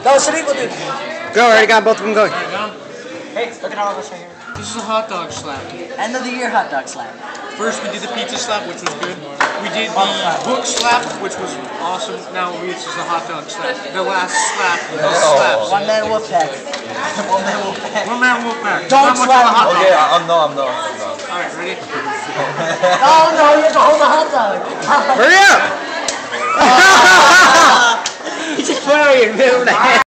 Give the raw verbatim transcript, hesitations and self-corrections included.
No, Sadiq will do it. Go, I already got both of them going. Hey, look at all of us right here. This is a hot dog slap. End of the year hot dog slap. First we did the pizza slap, which was good. We did the book slap, which was awesome. Now this is a hot dog slap. The last slap of slaps. One man wolf pack. One man wolf pack. One man wolf pack. Don't slap me. Okay, I'm no, I'm no. I'm no. Alright, ready? No, no, you have to hold the hot dog. Hurry up! He just put it on your middle of the hand.